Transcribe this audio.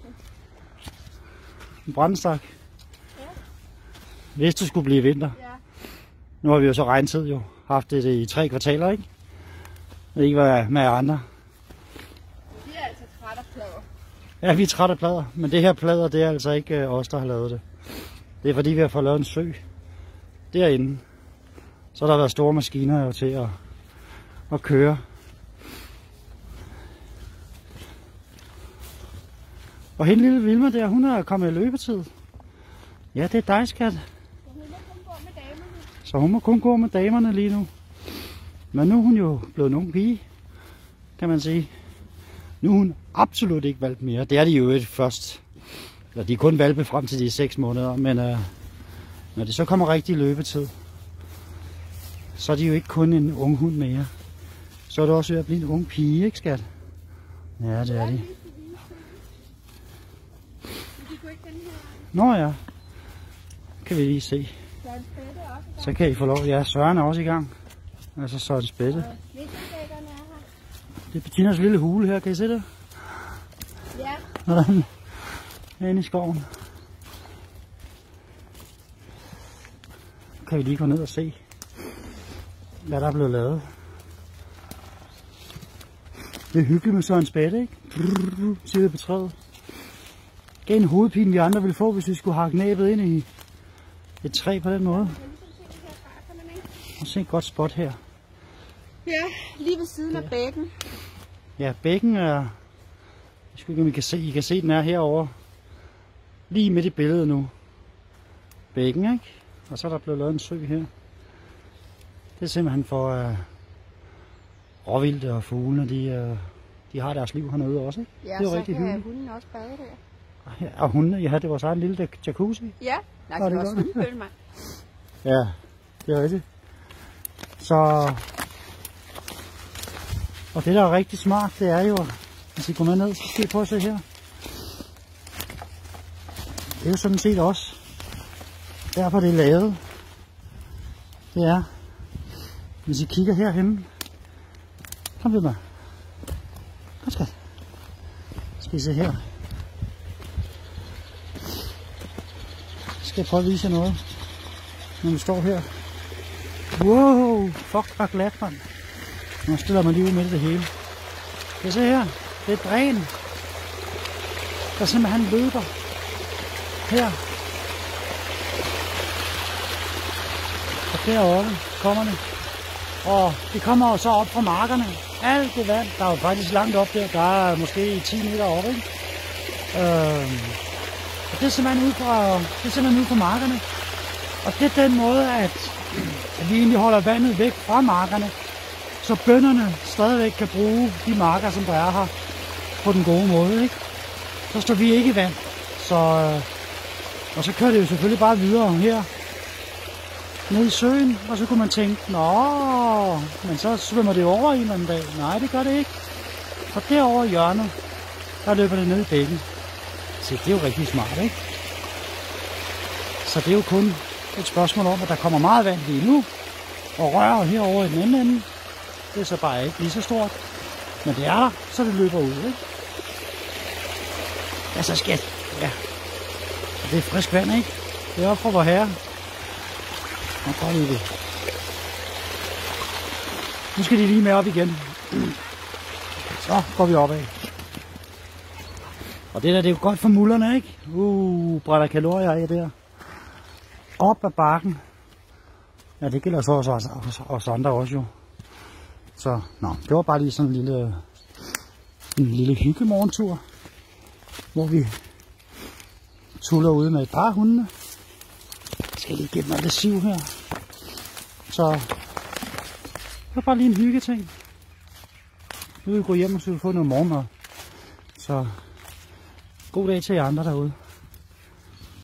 En brandstak. Ja. Hvis det skulle blive vinter. Ja. Nu har vi jo så regntid jo. Haft det i 3 kvartaler, ikke? Det er ikke hvad med andre. Vi er altså trætte af plader. Ja, vi er trætte af plader. Men det her plader, det er altså ikke os, der har lavet det. Det er fordi, vi har fået lavet en sø derinde. Så har der været store maskiner jo til at køre. Og hende lille Vilma der, hun er kommet i løbetid. Ja, det er dig, skat. Så hun må kun gå med damerne lige nu. Men nu er hun jo blevet en ung pige, kan man sige. Nu er hun absolut ikke valgt mere. Det er de jo først. Eller de er kun valpe frem til de 6 måneder. Men når det så kommer rigtig løbetid, så er de jo ikke kun en ung hund mere. Så er det også ved at blive en ung pige, ikke skat? Ja, det er de. Nå ja, kan vi lige se. Så kan I få lov. Ja, Søren er også i gang. Altså Søren Spætte. Det er Bettinas lille hule her, kan I se det? Ja. Hvordan? Inde i skoven. Kan vi lige gå ned og se, hvad der er blevet lavet. Det er hyggeligt med Søren Spætte, ikke? Siger det på træet. Det er en hovedpine, vi andre ville få, hvis vi skulle hakke næbet ind i et træ på den måde. Og se et godt spot her. Ja, lige ved siden af bækken. Ja, bækken er... Jeg skal ikke, om I kan se. I kan se, den er herovre. Lige midt i billedet nu. Bækken, ikke? Og så er der blevet lavet en sø her. Det er simpelthen for råvildt og fuglene, de har deres liv hernede også, ikke? Ja, det er så rigtig kan hyggeligt. hunden også bade der. Og hunden, ja, det var så en lille jacuzzi. Ja, nej, det var også hundebøl, mand. Ja, det er rigtigt. Så... Og det, der er rigtig smart, det er jo, hvis I går med ned, så skal I prøve at se her. Det er jo sådan set også derfor, det er lavet. Det er, hvis I kigger herhenne. Kom ved mig. Kom skat. Skal I se her. Skal jeg prøve at vise jer noget, når vi står her. Wow, fuck, hvor glat, mand. Nu stiller man lige ud midt i det hele. Kan I se her? Det er dræn, der simpelthen løber her. Og deroppe kommer det. Og det kommer så op fra markerne. Alt det vand, der er jo faktisk langt op der. Der er måske 10 meter oppe, ikke? Og det er simpelthen ude fra markerne. Og det er den måde, at vi egentlig holder vandet væk fra markerne, så bønderne stadigvæk kan bruge de marker, som der er her, på den gode måde, ikke? Så står vi ikke i vand. Og så kører det jo selvfølgelig bare videre her ned i søen, og så kunne man tænke, nå, men så svømmer det over en eller anden dag. Nej, det gør det ikke. Og derovre i hjørnet, der løber det ned i bækken. Så det er jo rigtig smart, ikke? Så det er jo kun et spørgsmål om, at der kommer meget vand lige nu, og rører herover i den anden ende. Det er så bare ikke lige så stort. Men det er der, så det løber ud, ikke? Ja, så skat. Ja. Og det er frisk vand, ikke? Det er op fra vor herre. Og prøv lige det. Nu skal de lige med op igen. Så går vi opad. Og det der, det er jo godt for mullerne, ikke? Brænder kalorier af der. Op ad bakken. Ja, det gælder så også os andre også jo. Så, det var bare lige sådan en lille hyggemorgentur, hvor vi tuller ude med et par hunde. Jeg skal lige give mig det siv her. Så, det var bare lige en hyggeting. Nu vil vi gå hjem, og så vi få noget morgenmad. Så, god dag til jer andre derude.